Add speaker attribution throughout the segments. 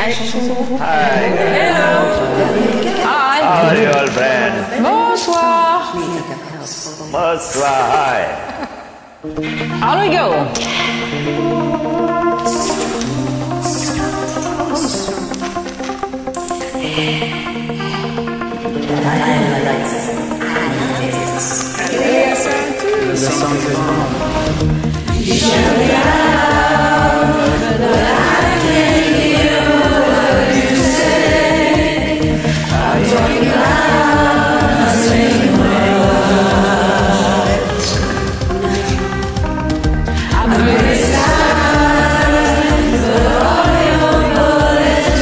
Speaker 1: Hi.
Speaker 2: Hello. Hi.
Speaker 1: How are you all, friends?
Speaker 2: Bonsoir.
Speaker 1: Bonsoir. Hi.
Speaker 2: On we go.
Speaker 3: The song is on.
Speaker 4: You shut me down, but I can't hear what you say. I'm talking loud, I'm saying words. I'm very silent, but all your bullets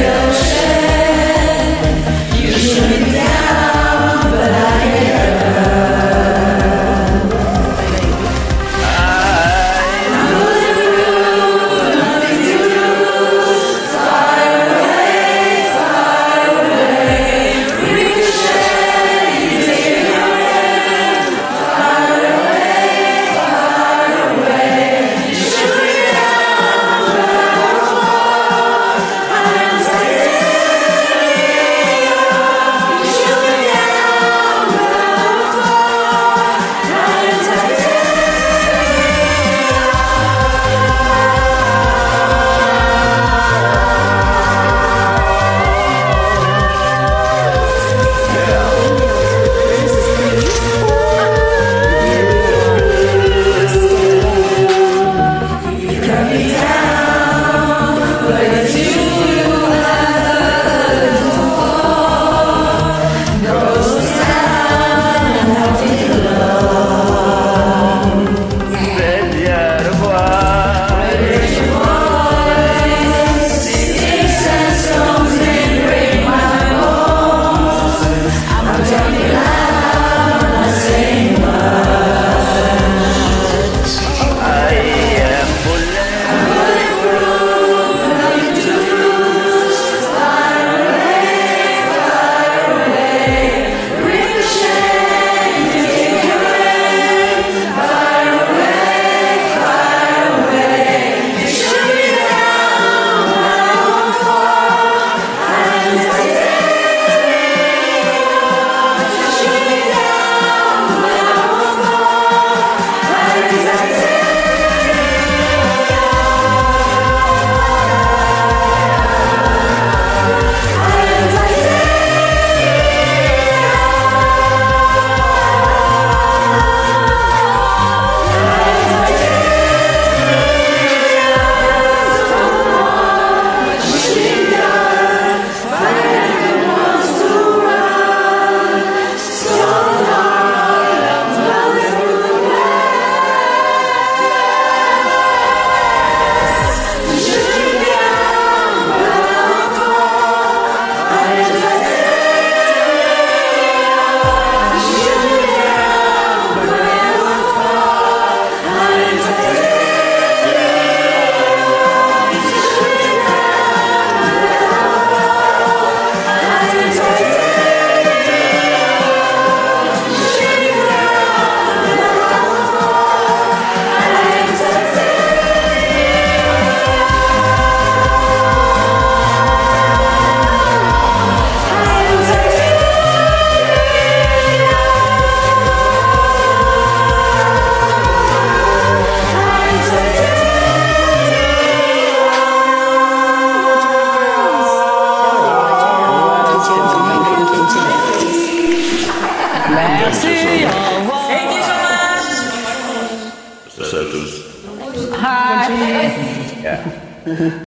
Speaker 4: ricochet. You shoot me down, but I can't hurt.
Speaker 2: Merci. Au revoir.
Speaker 4: Thank you so much.
Speaker 1: So,
Speaker 2: Hi.
Speaker 1: yeah.